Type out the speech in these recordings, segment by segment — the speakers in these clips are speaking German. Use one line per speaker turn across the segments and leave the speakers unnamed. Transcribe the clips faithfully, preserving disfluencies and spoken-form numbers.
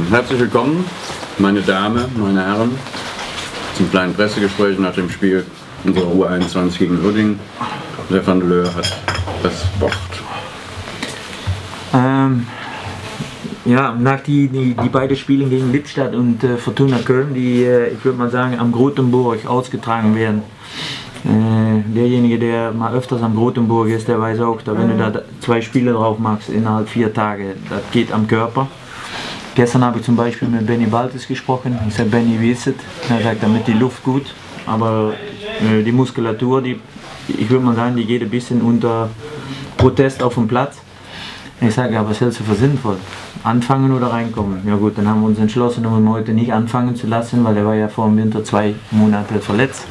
herzlich willkommen, meine Damen, meine Herren, zum kleinen Pressegespräch nach dem Spiel unserer U einundzwanzig gegen Uerdingen. Stefan de Leur hat das Wort.
Ähm, ja, nach die, die, die beiden Spielen gegen Lippstadt und äh, Fortuna Köln, die, äh, ich würde mal sagen, am Grotenburg ausgetragen werden. Äh, derjenige, der mal öfters am Grotenburg ist, der weiß auch, dass wenn du da zwei Spiele drauf machst innerhalb vier Tage, das geht am Körper. Gestern habe ich zum Beispiel mit Benny Baltes gesprochen. Ich sage, Benny, wie ist es? Er sagt, damit die Luft gut, aber äh, die Muskulatur, die, ich würde mal sagen, die geht ein bisschen unter Protest auf den Platz. Ich sage, aber was hältst du für sinnvoll? Anfangen oder reinkommen? Ja gut, dann haben wir uns entschlossen, um ihn heute nicht anfangen zu lassen, weil er war ja vor dem Winter zwei Monate verletzt.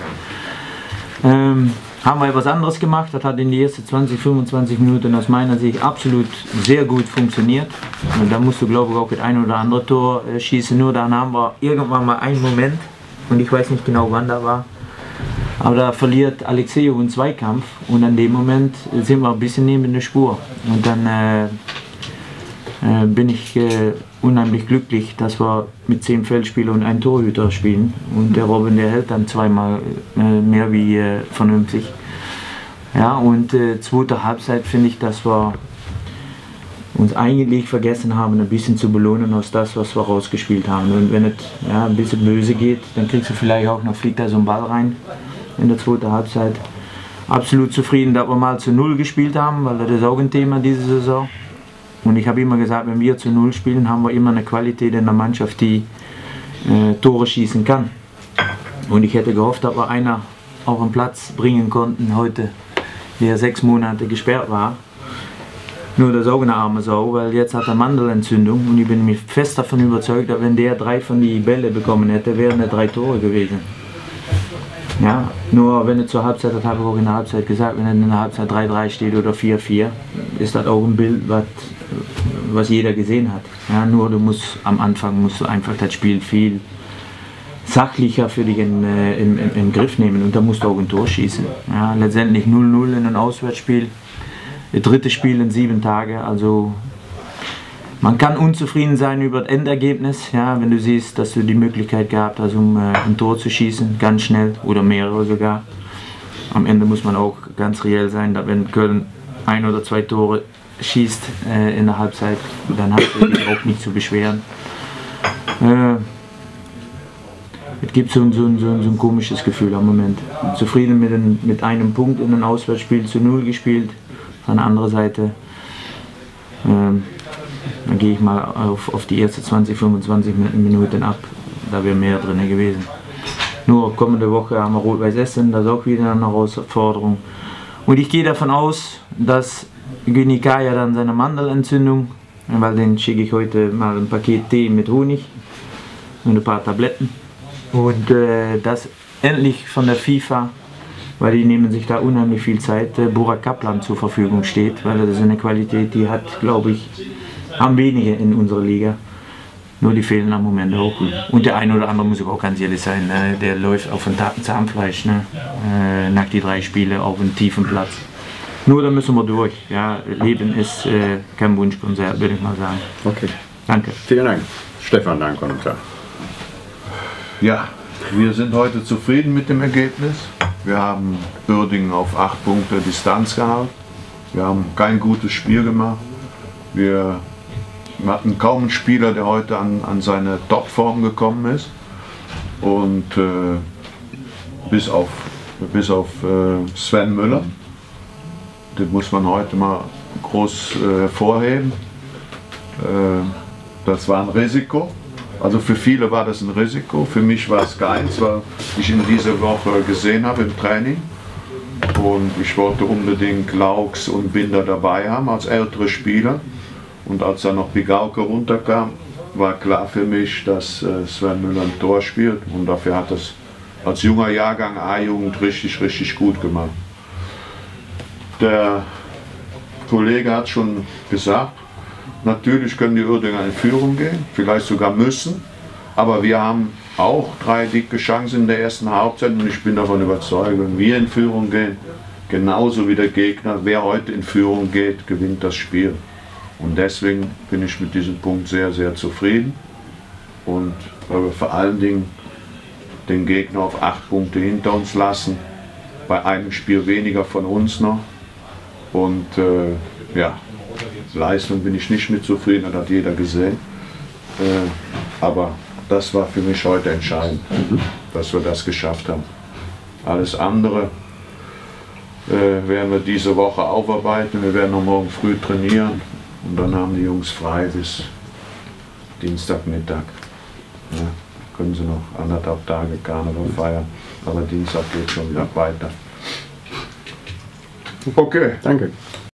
Ähm, haben wir etwas anderes gemacht, das hat in die ersten zwanzig, fünfundzwanzig Minuten aus meiner Sicht absolut sehr gut funktioniert. Und da musst du, glaube ich, auch das ein oder andere Tor äh, schießen, nur dann haben wir irgendwann mal einen Moment, und ich weiß nicht genau wann da war, aber da verliert Alexejew einen Zweikampf und an dem Moment sind wir ein bisschen neben der Spur. Und dann äh, äh, bin ich äh, unheimlich glücklich, dass wir mit zehn Feldspielern und einem Torhüter spielen. Und der Robin, der hält dann zweimal äh, mehr wie äh, vernünftig. Ja, und äh, zweite Halbzeit finde ich, dass wir uns eigentlich vergessen haben, ein bisschen zu belohnen aus das, was wir rausgespielt haben. Und wenn es ja, ein bisschen böse geht, dann kriegst du vielleicht auch noch, fliegt da so ein Ball rein in der zweiten Halbzeit. Absolut zufrieden, dass wir mal zu Null gespielt haben, weil das ist auch ein Thema diese Saison. Und ich habe immer gesagt, wenn wir zu Null spielen, haben wir immer eine Qualität in der Mannschaft, die äh, Tore schießen kann. Und ich hätte gehofft, dass wir einer auf den Platz bringen konnten heute, der sechs Monate gesperrt war. Nur das ist auch eine arme Sau, weil jetzt hat er Mandelentzündung und ich bin mir fest davon überzeugt, dass wenn der drei von die Bälle bekommen hätte, wären es drei Tore gewesen. Ja, nur wenn er zur Halbzeit, das habe ich auch in der Halbzeit gesagt, wenn er in der Halbzeit drei drei steht oder vier vier, ist das auch ein Bild, was, was jeder gesehen hat. Ja, nur du musst am Anfang musst du einfach das Spiel viel sachlicher für dich in, äh, in, in, in Griff nehmen und da musst du auch ein Tor schießen. Ja, letztendlich null null in einem Auswärtsspiel, das dritte Spiel in sieben Tagen, also man kann unzufrieden sein über das Endergebnis, ja, wenn du siehst, dass du die Möglichkeit gehabt hast, um äh, ein Tor zu schießen, ganz schnell oder mehrere sogar. Am Ende muss man auch ganz reell sein, dass wenn Köln ein oder zwei Tore schießt äh, in der Halbzeit, dann hast du dich auch nicht zu beschweren. Äh, es gibt so ein, so, ein, so, ein, so ein komisches Gefühl am Moment. Zufrieden mit, ein, mit einem Punkt in einem Auswärtsspiel zu Null gespielt, von der anderen Seite. Äh, Dann gehe ich mal auf, auf die ersten zwanzig, fünfundzwanzig Minuten ab, da wäre mehr drin gewesen. Nur kommende Woche haben wir Rot-Weiß Essen, das ist auch wieder eine Herausforderung. Und ich gehe davon aus, dass Günikaya dann seine Mandelentzündung, weil den schicke ich heute mal ein Paket Tee mit Honig und ein paar Tabletten. Und äh, dass endlich von der FIFA, weil die nehmen sich da unheimlich viel Zeit, äh, Burak Kaplan zur Verfügung steht, weil das ist eine Qualität, die hat, glaube ich, haben wenige in unserer Liga, nur die fehlen am Moment auch. Und der eine oder andere muss auch ganz ehrlich sein, ne? Der läuft auf ein Zahnfleisch, ne? äh, nach die drei Spiele auf einen tiefen Platz. Nur da müssen wir durch. Ja? Leben ist äh, kein Wunschkonzert, würde ich mal sagen.
Okay.
Danke.
Vielen Dank. Stefan, dein Kommentar.
Ja, wir sind heute zufrieden mit dem Ergebnis. Wir haben Uerdingen auf acht Punkte Distanz gehalten. Wir haben kein gutes Spiel gemacht. Wir Wir hatten kaum einen Spieler, der heute an, an seine Topform gekommen ist. Und äh, bis auf, bis auf äh, Sven Müller, den muss man heute mal groß äh, hervorheben. Äh, das war ein Risiko. Also für viele war das ein Risiko. Für mich war es keins, weil ich ihn diese Woche gesehen habe im Training. Und ich wollte unbedingt Laux und Binder dabei haben als ältere Spieler. Und als dann noch Bigauke runterkam, war klar für mich, dass äh, Sven Müller ein Tor spielt. Und dafür hat es als junger Jahrgang A-Jugend richtig, richtig gut gemacht. Der Kollege hat schon gesagt, natürlich können die Uerdinger in Führung gehen, vielleicht sogar müssen. Aber wir haben auch drei dicke Chancen in der ersten Halbzeit und ich bin davon überzeugt, wenn wir in Führung gehen, genauso wie der Gegner, wer heute in Führung geht, gewinnt das Spiel. Und deswegen bin ich mit diesem Punkt sehr, sehr zufrieden. und weil wir vor allen Dingen den Gegner auf acht Punkte hinter uns lassen. Bei einem Spiel weniger von uns noch. Und äh, ja, Leistung bin ich nicht mit zufrieden, das hat jeder gesehen. Äh, aber das war für mich heute entscheidend, mhm. dass wir das geschafft haben. Alles andere äh, werden wir diese Woche aufarbeiten. Wir werden noch morgen früh trainieren und dann haben die Jungs frei bis Dienstagmittag. Ja, können sie noch anderthalb Tage Karneval feiern, aber Dienstag geht schon wieder weiter.
Okay, danke.